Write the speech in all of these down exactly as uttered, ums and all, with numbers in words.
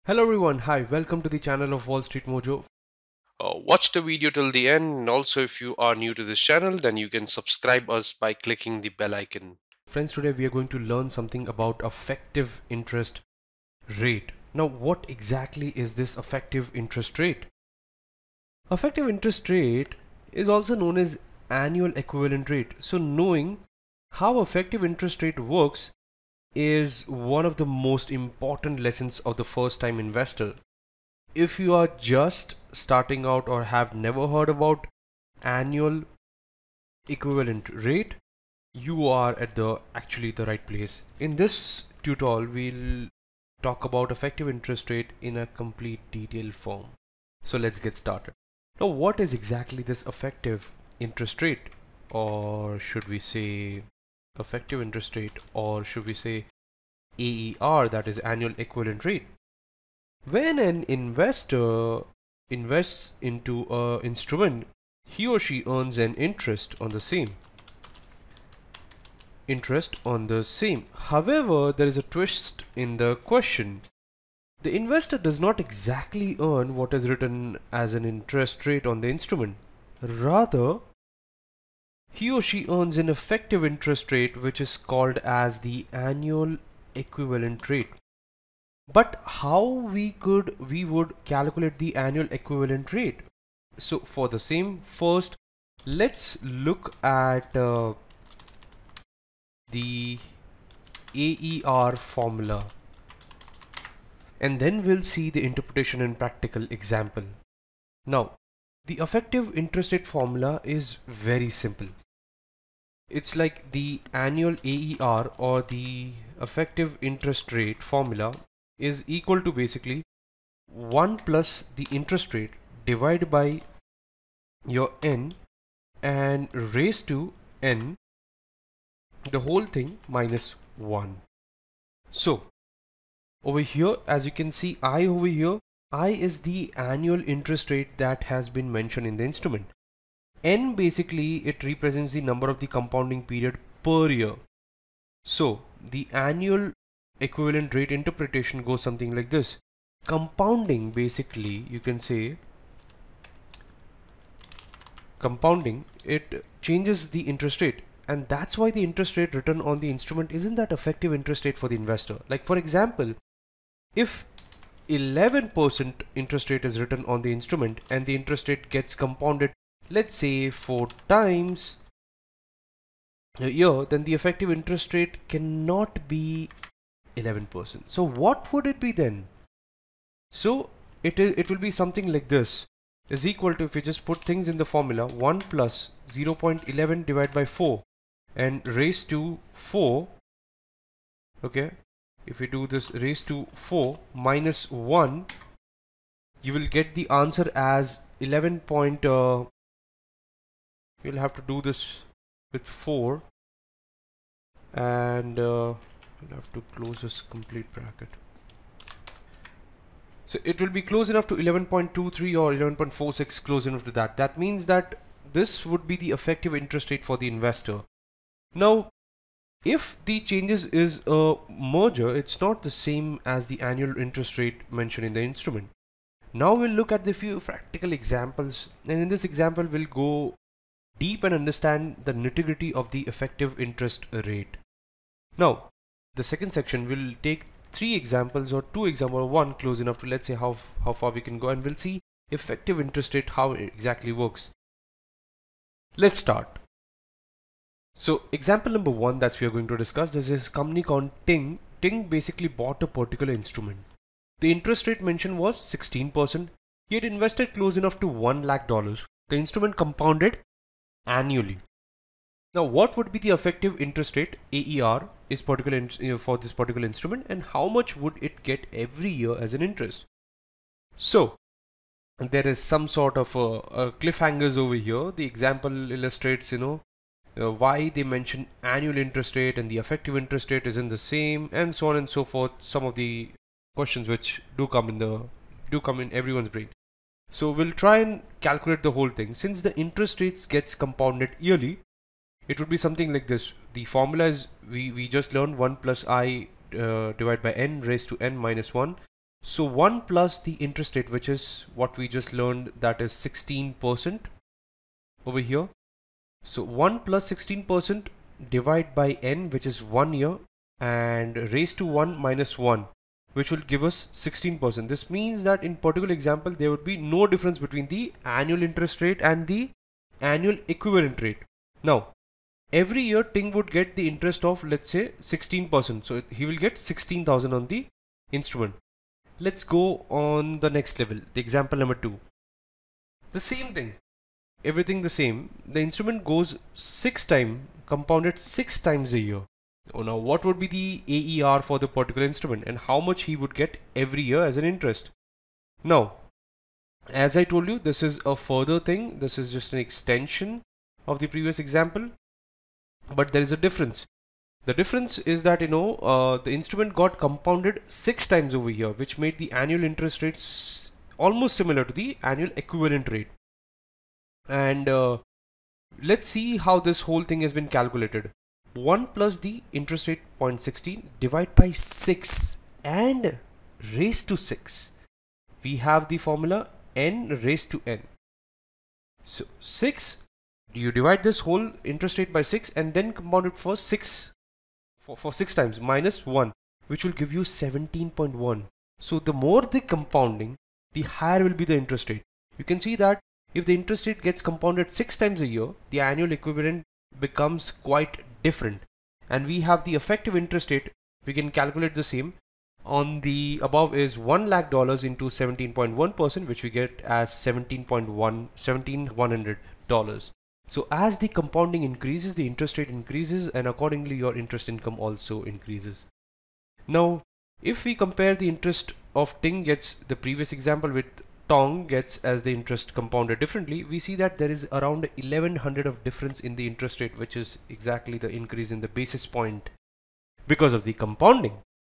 Hello everyone, hi, welcome to the channel of Wall Street Mojo. Uh, watch the video till the end, and also if you are new to this channel, then you can subscribe us by clicking the bell icon. Friends, today we are going to learn something about effective interest rate. Now, what exactly is this effective interest rate? Effective interest rate is also known as annual equivalent rate. So, knowing how effective interest rate works is one of the most important lessons of the first time investor. If you are just starting out or have never heard about annual equivalent rate, you are at the actually the right place. In this tutorial, we'll talk about effective interest rate in a complete detailed form. So let's get started. Now, what is exactly this effective interest rate, or should we say effective interest rate, or should we say A E R, that is annual equivalent rate? When an investor invests into an instrument, he or she earns an interest on the same. Interest on the same. However, there is a twist in the question. The investor does not exactly earn what is written as an interest rate on the instrument. Rather, he or she earns an effective interest rate which is called as the annual equivalent rate. But how we could we would calculate the annual equivalent rate? So for the same, first let's look at uh, the A E R formula, and then we'll see the interpretation and practical example. Now, the effective interest rate formula is very simple. It's like the annual A E R, or the effective interest rate formula, is equal to basically one plus the interest rate divided by your n and raised to n, the whole thing minus one. So over here, as you can see, I over here, I is the annual interest rate that has been mentioned in the instrument. N basically it represents the number of the compounding period per year. So the annual equivalent rate interpretation goes something like this. Compounding, basically you can say compounding, it changes the interest rate, and that's why the interest rate written on the instrument isn't that effective interest rate for the investor. Like for example, if eleven percent interest rate is written on the instrument and the interest rate gets compounded, let's say four times a year, then the effective interest rate cannot be eleven percent. So what would it be then? So it is it will be something like this, is equal to, if you just put things in the formula, one plus zero point one one divided by four and raised to four. Okay, if we do this raised to four minus one, you will get the answer as eleven point uh, you'll have to do this with four, and uh, I'll have to close this complete bracket. So it will be close enough to eleven point two three or eleven point four six, close enough to that. That means that this would be the effective interest rate for the investor. Now, if the changes is a merger, it's not the same as the annual interest rate mentioned in the instrument. Now we'll look at the few practical examples, and in this example we'll go deep and understand the nitty-gritty of the effective interest rate. Now, the second section will take three examples or two examples, or one close enough to let's say how, how far we can go, and we'll see effective interest rate, how it exactly works. Let's start. So example number one that we are going to discuss, this is company called Ting. Ting basically bought a particular instrument. The interest rate mentioned was sixteen percent. He had invested close enough to one lakh dollars. The instrument compounded annually. Now, what would be the effective interest rate A E R is particular you know, for this particular instrument, and how much would it get every year as an interest? So there is some sort of a, a cliffhangers over here. The example illustrates, you know, uh, why they mention annual interest rate and the effective interest rate isn't the same, and so on and so forth. Some of the questions which do come in the do come in everyone's brain. So we'll try and calculate the whole thing. Since the interest rates gets compounded yearly, it would be something like this. The formula is, we, we just learned one plus I uh, divided by n raised to n minus one. So one plus the interest rate, which is what we just learned, that is sixteen percent over here. So one plus sixteen percent divide by n, which is one year, and raised to one minus one, which will give us sixteen percent. This means that in particular example, there would be no difference between the annual interest rate and the annual equivalent rate. Now, every year Ting would get the interest of, let's say, sixteen percent. So he will get sixteen thousand on the instrument. Let's go on the next level, the example number two. The same thing, everything the same. The instrument goes six times, compounded six times a year. Oh, now what would be the A E R for the particular instrument and how much he would get every year as an interest? Now, as I told you, this is a further thing. This is just an extension of the previous example, but there is a difference. The difference is that, you know, uh, the instrument got compounded six times over here, which made the annual interest rates almost similar to the annual equivalent rate. And uh, let's see how this whole thing has been calculated. one plus the interest rate zero point one six divide by six and raised to six. We have the formula n raised to n. So six, you divide this whole interest rate by six and then compound it for six for, for six times minus one, which will give you seventeen point one. So the more the compounding, the higher will be the interest rate. You can see that if the interest rate gets compounded six times a year, the annual equivalent becomes quite different. And we have the effective interest rate. We can calculate the same. On the above is one lakh dollars into seventeen point one percent, which we get as seventeen point one, seventeen one hundred dollars. So as the compounding increases, the interest rate increases, and accordingly your interest income also increases. Now, if we compare the interest of Ting gets the previous example with Tong gets as the interest compounded differently, we see that there is around eleven hundred of difference in the interest rate, which is exactly the increase in the basis point because of the compounding.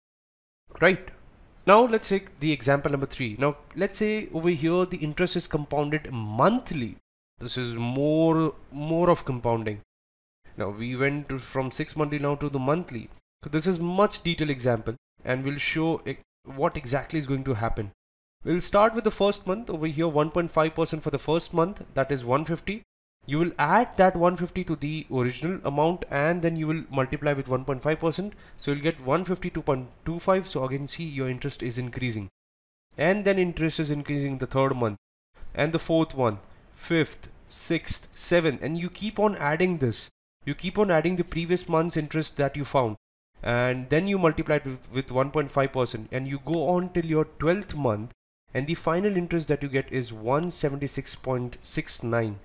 Right. Now let's take the example number three. Now let's say over here the interest is compounded monthly. This is more more of compounding. Now we went to, from six monthly now to the monthly. So this is much detailed example, and we'll show what exactly is going to happen. We'll start with the first month. Over here one point five percent for the first month, that is one hundred fifty. You will add that one hundred fifty to the original amount and then you will multiply with one point five percent. So you'll get one hundred fifty-two point two five. So again, see, your interest is increasing. And then interest is increasing the third month and the fourth one, fifth, sixth, seventh, and you keep on adding this. You keep on adding the previous month's interest that you found, and then you multiply it with, with one point five percent, and you go on till your twelfth month, and the final interest that you get is one hundred seventy-six point six nine.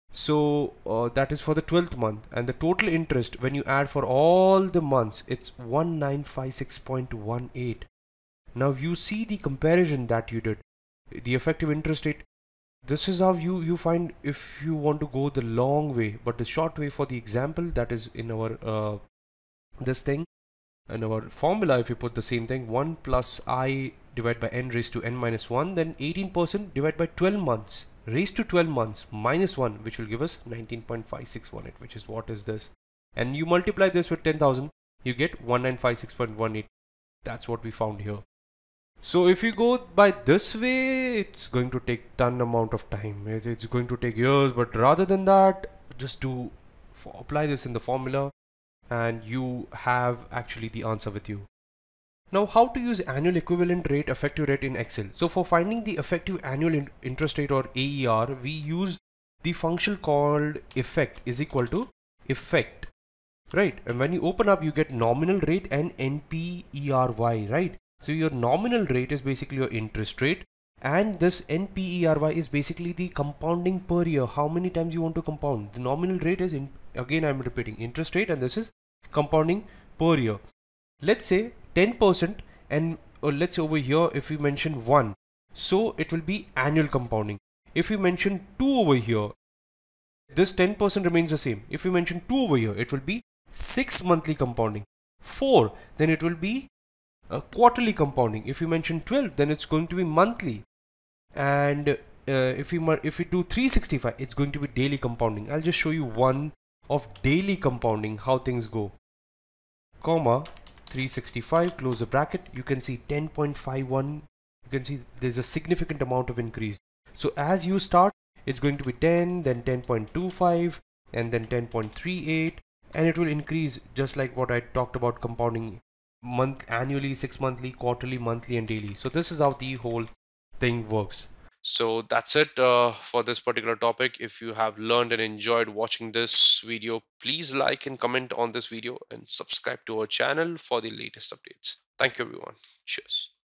So uh, that is for the twelfth month, and the total interest when you add for all the months, it's one thousand nine hundred fifty-six point one eight. Now you see the comparison that you did, the effective interest rate. This is how you you find if you want to go the long way, but the short way for the example, that is in our uh, this thing, in our formula. If you put the same thing, one plus I divided by n raised to n minus one, then eighteen percent divided by twelve months raised to twelve months minus one, which will give us nineteen point five six one eight, which is what is this, and you multiply this with ten thousand, you get one thousand nine hundred fifty-six point one eight. That's what we found here. So if you go by this way, it's going to take ton amount of time. It's going to take years, but rather than that, just to apply this in the formula and you have actually the answer with you. Now, how to use annual equivalent rate, effective rate in Excel. So for finding the effective annual in interest rate, or A E R, we use the function called effect is equal to effect, right? And when you open up, you get nominal rate and N P E R Y, right? So your nominal rate is basically your interest rate, and this N P E R Y is basically the compounding per year, how many times you want to compound. The nominal rate is, in, again I'm repeating, interest rate, and this is compounding per year. Let's say ten percent, and or let's say over here if we mention one, so it will be annual compounding. If we mention two over here, this ten percent remains the same. If we mention two over here, it will be six monthly compounding. four, then it will be Uh, quarterly compounding. If you mention twelve, then it's going to be monthly, and uh, if we if we do three hundred sixty-five, it's going to be daily compounding. I'll just show you one of daily compounding, how things go. Comma three hundred sixty-five, close the bracket. You can see ten point five one you can see there's a significant amount of increase. So as you start, it's going to be ten, then ten point two five, and then ten point three eight, and it will increase just like what I talked about compounding month annually, six monthly, quarterly, monthly, and daily. So this is how the whole thing works. So that's it uh, for this particular topic. If you have learned and enjoyed watching this video, please like and comment on this video and subscribe to our channel for the latest updates. Thank you, everyone. Cheers.